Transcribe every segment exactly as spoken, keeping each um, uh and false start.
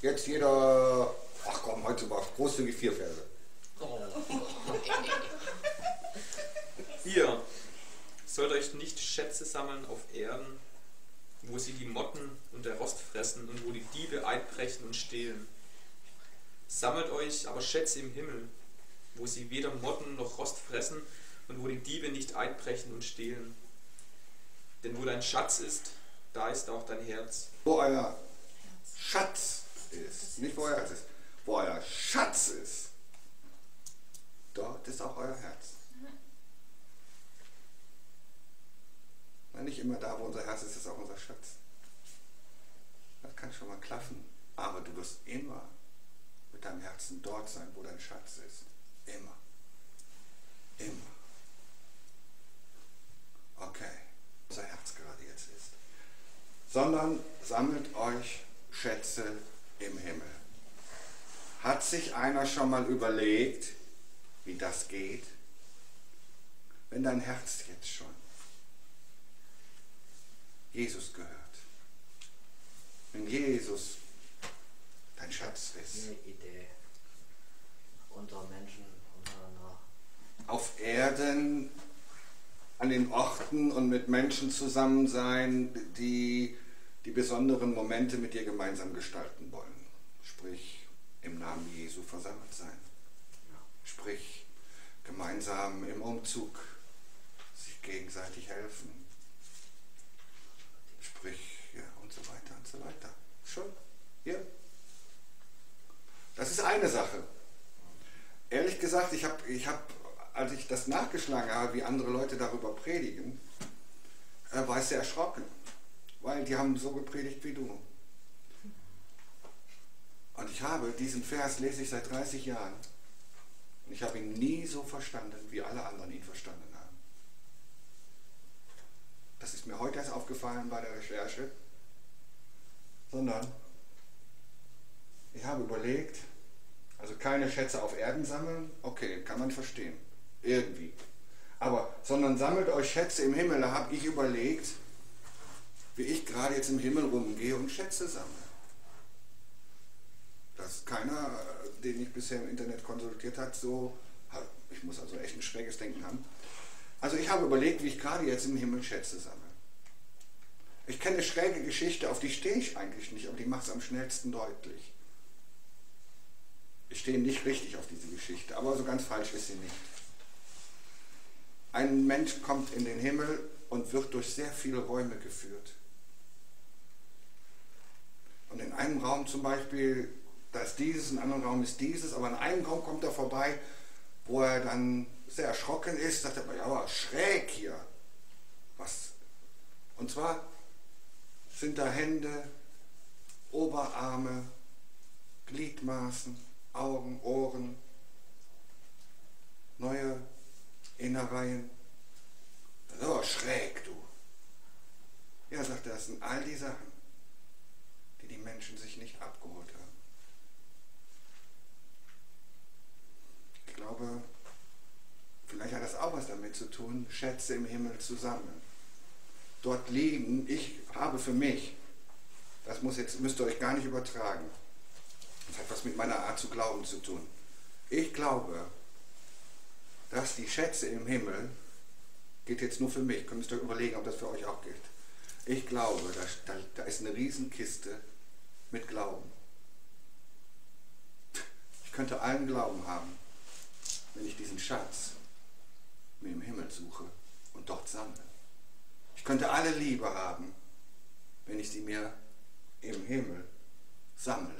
Jetzt jeder, ach komm, heute war großzügig vier Verse. Oh. Ihr sollt euch nicht Schätze sammeln auf Erden, wo sie die Motten und der Rost fressen und wo die Diebe einbrechen und stehlen. Sammelt euch aber Schätze im Himmel, wo sie weder Motten noch Rost fressen und wo die Diebe nicht einbrechen und stehlen. Denn wo dein Schatz ist, da ist auch dein Herz. Wo euer Schatz ist, nicht wo euer Herz ist, wo euer Schatz ist, dort ist auch euer Herz. Nicht immer da, wo unser Herz ist, ist auch unser Schatz. Das kann schon mal klaffen, aber du wirst immer mit deinem Herzen dort sein, wo dein Schatz ist. Immer. Immer. Okay, unser Herz gerade jetzt ist. Sondern sammelt euch Schätze im Himmel. Hat sich einer schon mal überlegt, wie das geht? Wenn dein Herz jetzt schon Jesus gehört, wenn Jesus dein Schatz ist, Eine Idee. Unter Menschen untereinander. auf Erden, an den Orten und mit Menschen zusammen sein, die die besonderen Momente mit dir gemeinsam gestalten wollen. Sprich, im Namen Jesu versammelt sein. Sprich, gemeinsam im Umzug sich gegenseitig helfen. Sprich, ja, und so weiter und so weiter. Schon? Hier? Das ist eine Sache. Ehrlich gesagt, ich habe, ich hab, als ich das nachgeschlagen habe, wie andere Leute darüber predigen, äh, war ich sehr erschrocken. Weil die haben so gepredigt wie du. Und ich habe diesen Vers, lese ich seit dreißig Jahren. Und ich habe ihn nie so verstanden, wie alle anderen ihn verstanden haben. Das ist mir heute erst aufgefallen bei der Recherche. Sondern ich habe überlegt, also keine Schätze auf Erden sammeln, okay, kann man verstehen, irgendwie. Aber, sondern sammelt euch Schätze im Himmel, da habe ich überlegt, wie ich gerade jetzt im Himmel rumgehe und Schätze sammle. Dass keiner, den ich bisher im Internet konsultiert hat, so, ich muss also echt ein schräges Denken haben. Also ich habe überlegt, wie ich gerade jetzt im Himmel Schätze sammle. Ich kenne eine schräge Geschichte, auf die stehe ich eigentlich nicht, aber die macht es am schnellsten deutlich. Ich stehe nicht richtig auf diese Geschichte, aber so ganz falsch ist sie nicht. Ein Mensch kommt in den Himmel und wird durch sehr viele Räume geführt. Und in einem Raum zum Beispiel, da ist dieses, in einem anderen Raum ist dieses, aber in einem Raum kommt er vorbei, wo er dann sehr erschrocken ist, sagt er, ja, aber schräg hier. Was? Und zwar sind da Hände, Oberarme, Gliedmaßen, Augen, Ohren, neue Innereien. So, schräg, du. Ja, sagt er, das sind all die Sachen, die die Menschen sich nicht abgeholt haben. Ich glaube, vielleicht hat das auch was damit zu tun, Schätze im Himmel zu sammeln. Dort liegen, ich habe für mich, das muss jetzt, müsst ihr euch gar nicht übertragen, das hat was mit meiner Art zu glauben zu tun. Ich glaube, dass die Schätze im Himmel, geht jetzt nur für mich, müsst ihr überlegen, ob das für euch auch gilt. Ich glaube, da, da, da ist eine Riesenkiste mit Glauben. Ich könnte allen Glauben haben, wenn ich diesen Schatz mir im Himmel suche und dort sammle. Ich könnte alle Liebe haben, wenn ich sie mir im Himmel sammle.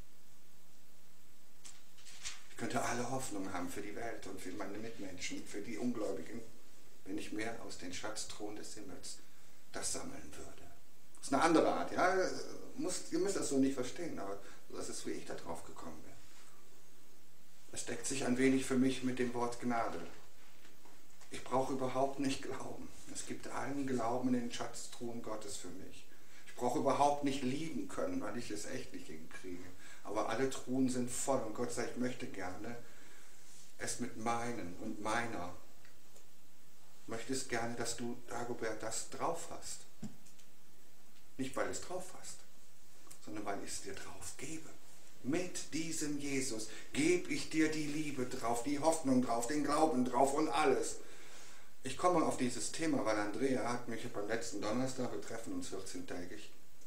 Ich könnte alle Hoffnung haben für die Welt und für meine Mitmenschen, für die Ungläubigen, wenn ich mehr aus den Schatzthron des Himmels das sammeln würde. Das ist eine andere Art, ja. Muss, ihr müsst das so nicht verstehen, aber das ist, wie ich da drauf gekommen bin. Es deckt sich ein wenig für mich mit dem Wort Gnade. Ich brauche überhaupt nicht glauben. Es gibt einen Glauben in den Schatztruhen Gottes für mich. Ich brauche überhaupt nicht lieben können, weil ich es echt nicht hinkriege. Aber alle Truhen sind voll und Gott sagt, ich möchte gerne es mit meinen und meiner. Ich möchte es gerne, dass du, Dagobert, das drauf hast. Nicht, weil du es drauf hast, sondern weil ich es dir drauf gebe. Mit diesem Jesus gebe ich dir die Liebe drauf, die Hoffnung drauf, den Glauben drauf und alles. Ich komme auf dieses Thema, weil Andrea hat mich beim letzten Donnerstag, wir treffen uns vierzehntägig,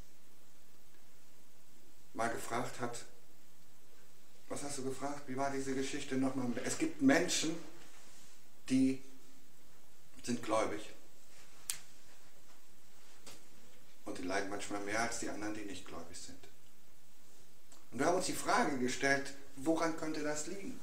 mal gefragt hat, was hast du gefragt? Wie war diese Geschichte nochmal? Es gibt Menschen, die sind gläubig. Und die leiden manchmal mehr als die anderen, die nicht gläubig sind. Und wir haben uns die Frage gestellt, woran könnte das liegen?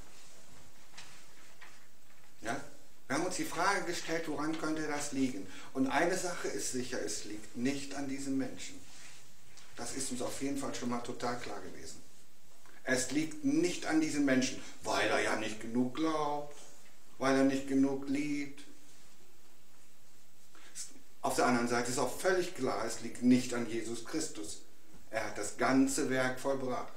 Ja? Wir haben uns die Frage gestellt, woran könnte das liegen? Und eine Sache ist sicher, es liegt nicht an diesem Menschen. Das ist uns auf jeden Fall schon mal total klar gewesen. Es liegt nicht an diesem Menschen, weil er ja nicht genug glaubt, weil er nicht genug liebt. Auf der anderen Seite ist auch völlig klar, es liegt nicht an Jesus Christus. Er hat das ganze Werk vollbracht.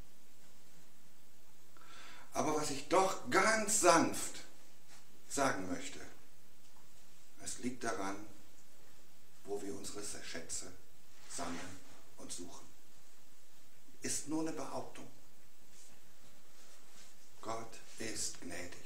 Aber was ich doch ganz sanft sagen möchte, es liegt daran, wo wir unsere Schätze sammeln und suchen. Ist nur eine Behauptung. Gott ist gnädig.